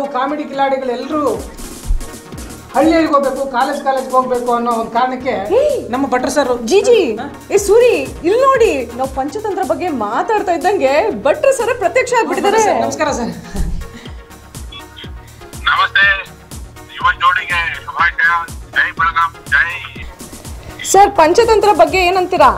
Comedy ಕಿಲಾಡಿಗಳು ಎಲ್ಲರೂ ಹಳ್ಳಿಗೆ ಹೋಗ್ಬೇಕು, ಕಾಲೇಜ್ ಹೋಗ್ಬೇಕು ಅನ್ನೋ ಒಂದು ಕಾರಣಕ್ಕೆ ನಮ್ಮ ಭಟ್ರು ಸರ್ ಜಿಜಿ ಏ ಸೂರಿ ಇಲ್ಲಿ ನೋಡಿ, ನಾವು ಪಂಚತಂತ್ರ ಬಗ್ಗೆ ಮಾತಾಡ್ತಾ ಇದ್ದಂಗೆ ಭಟ್ರು ಸರ್ ಪ್ರತ್ಯಕ್ಷ ಆಗ್ಬಿಟ್ಟಿದ್ದಾರೆ. ನಮಸ್ಕಾರ ಸರ್. ನಮಸ್ತೆ. ಯುವ ಜೋಡಿಗೆ ಶುಭಾಶಯ. ಜೈ ಬೆಳಗಾಂ, ಜೈ. ಸರ್ ಪಂಚತಂತ್ರ ಬಗ್ಗೆ ಏನಂತೀರಾ?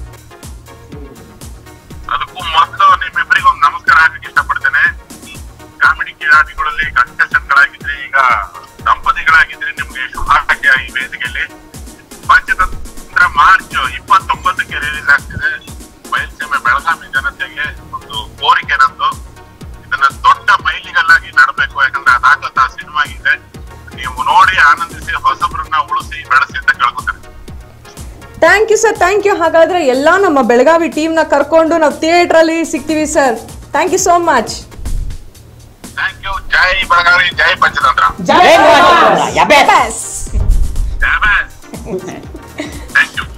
ಅದಕ್ಕೂ ಮೊದಲು ನಿಮ್ಮಿಬ್ಬರಿಗೊಂದು ನಮಸ್ಕಾರ ಹಾಕಕ್ಕೆ ಇಷ್ಟಪಡ್ತೇನೆ. ಕಾಮಿಡಿ ಕಿಲಾಡಿಗಳಲ್ಲಿ ಕಂಟೆಸ್ಟೆಂಟ್ಗಳಾಗಿದ್ರಿ, ಈಗ ದಂಪತಿಗಳಾಗಿದ್ರಿ, ನಿಮ್ಗೆ ಶುಭಾಶಯ. ಈ ವೇದಿಕೆಯಲ್ಲಿ ಪಂಚತಂತ್ರ ಮಾರ್ಚ್ 29ಕ್ಕೆ ರಿಲೀಸ್ ಆಗ್ತಿದೆ. ಬಯಲುಸೀಮೆ ಬೆಳಗಾವಿ ಜನತೆಗೆ ಒಂದು ಕೋರಿಕೆ ನಂದು, ಇದನ್ನ ದೊಡ್ಡ ಮೈಲಿಗಲ್ಲಾಗಿ ನಡಬೇಕು. ಯಾಕಂದ್ರೆ ಅದಾಗತ್ತ ಸಿನಿಮಾ ಇದೆ, ನೀವು ನೋಡಿ ಆನಂದಿಸಿ, ಹೊಸಬ್ರನ್ನ ಉಳಿಸಿ ಬೆಳೆಸಿ ಅಂತ ಕೇಳ್ಕೊತಾರೆ. Thank you sir, thank you. ಹಾಗಾದ್ರೆ ಎಲ್ಲಾ ನಮ್ಮ ಬೆಳಗಾವಿ ಟೀಮ್ ನ ಕರ್ಕೊಂಡು ನಾವು ಥಿಯೇಟರ್ ಅಲ್ಲಿ ಸಿಗ್ತೀವಿ sir. Thank you so much. Thank you. ಜೈ ಬೆಳಗಾವಿ, ಜೈ ಪಂಚತಂತ್ರ. Thank you.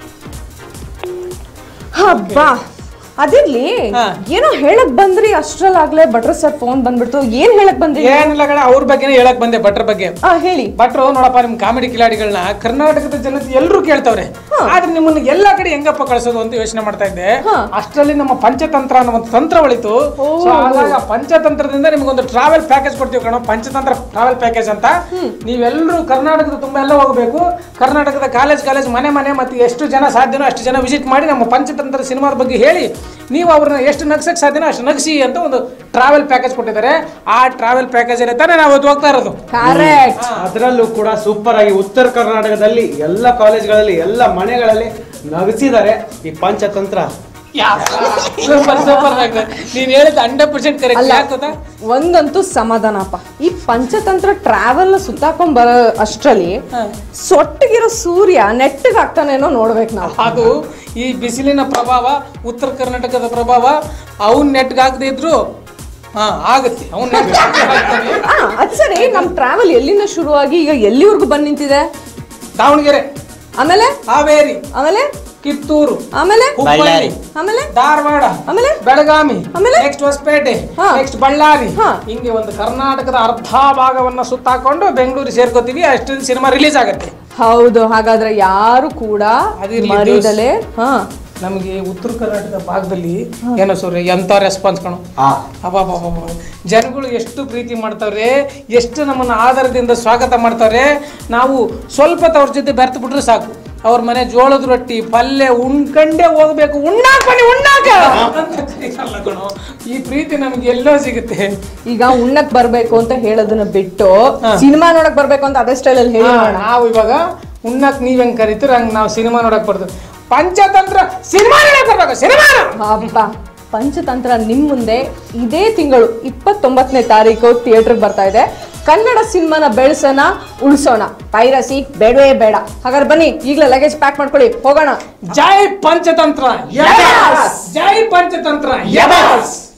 ಹಬ್ಬಾ ಅದಿರ್ಲಿ, ಏನೋ ಹೇಳಕ್ ಬಂದ್ರಿ ಅಷ್ಟ್ರಲ್ಲಾಗ್ಲೇ ಭಟ್ರು ಸರ್ ಫೋನ್ ಬಂದ್ಬಿಡ್ತು. ಏನ್ ಹೇಳಕ್ ಬಂದ್ರಿ? ಏನಿಲ್ಲ ಕಣ, ಅವ್ರ ಬಗ್ಗೆನೇ ಹೇಳಕ್ ಬಂದೆ, ಭಟ್ರ ಬಗ್ಗೆ. ಹೇಳಿ. ಭಟ್ರು ನೋಡಪ್ಪ, ನಿಮ್ ಕಾಮಿಡಿ ಕಿಲಾಡಿಗಳನ್ನ ಕರ್ನಾಟಕದ ಜನತೆ ಎಲ್ಲರೂ ಕೇಳ್ತಾವ್ರೆ. ಆದ್ರೆ ನಿಮ್ಮನ್ನ ಎಲ್ಲಾ ಕಡೆ ಹೆಂಗಪ್ಪ ಕಳ್ಸೋದು ಅಂತ ಯೋಚನೆ ಮಾಡ್ತಾ ಇದ್ದೆ. ಅಷ್ಟರಲ್ಲಿ ನಮ್ಮ ಪಂಚತಂತ್ರ ಅನ್ನೋ ಒಂದು ತಂತ್ರ ಹೊಳಿತು. ಹಾಗಾಗಿ ಪಂಚತಂತ್ರದಿಂದ ನಿಮ್ಗೊಂದು ಟ್ರಾವೆಲ್ ಪ್ಯಾಕೇಜ್ ಕೊಡ್ತೀವಿ ಕಣ, ಪಂಚತಂತ್ರ ಟ್ರಾವೆಲ್ ಪ್ಯಾಕೇಜ್ ಅಂತ. ನೀವೆಲ್ಲರೂ ಕರ್ನಾಟಕದ ತುಂಬಾ ಎಲ್ಲ ಹೋಗ್ಬೇಕು. ಕರ್ನಾಟಕದ ಕಾಲೇಜ್ ಮನೆ ಮತ್ತೆ ಎಷ್ಟು ಜನ ಸಾಧ್ಯನೋ ಅಷ್ಟು ಜನ ವಿಸಿಟ್ ಮಾಡಿ ನಮ್ಮ ಪಂಚತಂತ್ರ ಸಿನಿಮಾದ ಬಗ್ಗೆ ಹೇಳಿ, ನೀವು ಅವ್ರನ್ನ ಎಷ್ಟು ನಗ್ಸಕ್ ಸಾಧ್ಯನೋ ಅಷ್ಟು ನಗಿಸಿ ಅಂತ ಒಂದು ಟ್ರಾವೆಲ್ ಪ್ಯಾಕೇಜ್ ಕೊಟ್ಟಿದ್ದಾರೆ. ಆ ಟ್ರಾವೆಲ್ ಪ್ಯಾಕೇಜ್ ಅಲ್ಲಿ ತಾನೇ ನಾವು ಹೋಗ್ತಾ ಇರೋದು. ಅದರಲ್ಲೂ ಕೂಡ ಸೂಪರ್ ಆಗಿ ಉತ್ತರ ಕರ್ನಾಟಕದಲ್ಲಿ ಎಲ್ಲ ಕಾಲೇಜ್ಗಳಲ್ಲಿ ಎಲ್ಲ ಮನೆಗಳಲ್ಲಿ ನಗಿಸಿದ್ದಾರೆ ಈ ಪಂಚತಂತ್ರ. ಸೂಪರ್ ನೀನ್ ಹೇಳಿದ 100% ಕರೆಕ್ಟ್. ಒಂದಂತೂ ಸಮಾಧಾನಪ್ಪ, ಈ ಪಂಚತಂತ್ರ ಟ್ರಾವೆಲ್ ಸುತ್ತಾಕೊಂಡ್ ಬರೋ ಅಷ್ಟ್ರಲ್ಲಿ ಸೊಟ್ಟಿಗಿರೋ ಸೂರ್ಯ ನೆಟ್ಟಗ್ ಆಗ್ತಾನೇನೋ ನೋಡ್ಬೇಕು ನಾವು. ಅದು ಈ ಬಿಸಿಲಿನ ಪ್ರಭಾವ, ಉತ್ತರ ಕರ್ನಾಟಕದ ಪ್ರಭಾವ, ಅವ್ನ್ ನೆಟ್ಗಾಗದೇ ಇದ್ರು ಆಗುತ್ತೆ. ಅದ್ ಸರಿ, ನಮ್ ಟ್ರಾವೆಲ್ ಎಲ್ಲಿಂದ ಶುರುವಾಗಿ ಈಗ ಎಲ್ಲಿವರೆಗೂ ಬಂದ್ ನಿಂತಿದೆ? ದಾವಣಗೆರೆ, ಆಮೇಲೆ ಹಾವೇರಿ, ಆಮೇಲೆ ಕಿತ್ತೂರು, ಆಮೇಲೆ ಹುಬ್ಬಳ್ಳಿ, ಆಮೇಲೆ ಧಾರವಾಡ, ಆಮೇಲೆ ಬೆಳಗಾವಿ, ಆಮೇಲೆ ನೆಕ್ಸ್ಟ್ ಹೊಸಪೇಟೆ, ನೆಕ್ಸ್ಟ್ ಬಳ್ಳಾರಿ, ಹಿಂಗೆ ಒಂದು ಕರ್ನಾಟಕದ ಅರ್ಧ ಭಾಗವನ್ನ ಸುತ್ತಾಕೊಂಡು ಬೆಂಗಳೂರು ಸೇರ್ಕೋತೀವಿ. ಅಷ್ಟು ಸಿನಿಮಾ ರಿಲೀಸ್ ಆಗುತ್ತೆ. ಹೌದು. ಹಾಗಾದ್ರೆ ಯಾರು ಕೂಡ ಮರಿದಲೆ ನಮಗೆ ಉತ್ತರ ಕರ್ನಾಟಕ ಭಾಗದಲ್ಲಿ ಏನೋ ಸೂರ್ಯ ಎಂತ ರೆಸ್ಪಾನ್ಸ್ ಕಣು. ಜನಗಳು ಎಷ್ಟು ಪ್ರೀತಿ ಮಾಡ್ತಾವ್ರೆ, ಎಷ್ಟು ನಮ್ಮನ್ನ ಆಧಾರದಿಂದ ಸ್ವಾಗತ ಮಾಡ್ತಾವ್ರೆ. ನಾವು ಸ್ವಲ್ಪ ಅವ್ರ ಜೊತೆ ಬೆರ್ತು ಬಿಟ್ರೆ ಸಾಕು, ಅವ್ರ ಮನೆ ಜೋಳದ ರೊಟ್ಟಿ ಪಲ್ಯ ಉಣ್ಕಂಡೇ ಹೋಗ್ಬೇಕು, ಉಣ್ಣಾಕ ಈ ಪ್ರೀತಿ ನಮ್ಗೆ ಎಲ್ಲೋ ಸಿಗುತ್ತೆ. ಈಗ ಉಣ್ಣಕ್ ಬರ್ಬೇಕು ಅಂತ ಹೇಳೋದನ್ನ ಬಿಟ್ಟು ಸಿನಿಮಾ ನೋಡಕ್ ಬರ್ಬೇಕು ಅಂತ ಅದೇ ಸ್ಟೈಲ್ ಅಲ್ಲಿ ಹೇಳಿ. ನಾವು ಇವಾಗ ಉಣ್ಣಕ್ ನೀವ್ ಹೆಂಗ್ ಕರಿತೀರ ಹಂಗ್ ನಾವು ಸಿನಿಮಾ ನೋಡಕ್ ಬರ್ತೀವಿ. ಪಂಚತಂತ್ರ ಸಿನಿಮಾ ನೋಡಕ್ ಬರ್ಬೇಕು. ಸಿನಿಮಾ ಹಬ್ಬ ಪಂಚತಂತ್ರ ನಿಮ್ ಮುಂದೆ ಇದೇ ತಿಂಗಳು 29ನೇ ತಾರೀಕು ಥಿಯೇಟರ್ ಬರ್ತಾ ಇದೆ. ಕನ್ನಡ ಸಿನಿಮಾನ ಬೆಳೆಸೋಣ, ಉಳಿಸೋಣ. ಪೈರಸಿ ಬೇಡವೇ ಬೇಡ. ಹಾಗಾದ್ರೆ ಬನ್ನಿ, ಈಗಲೇ ಲಗೇಜ್ ಪ್ಯಾಕ್ ಮಾಡ್ಕೊಳ್ಳಿ, ಹೋಗೋಣ. ಜೈ ಪಂಚತಂತ್ರ, ಜೈ ಪಂಚತಂತ್ರ.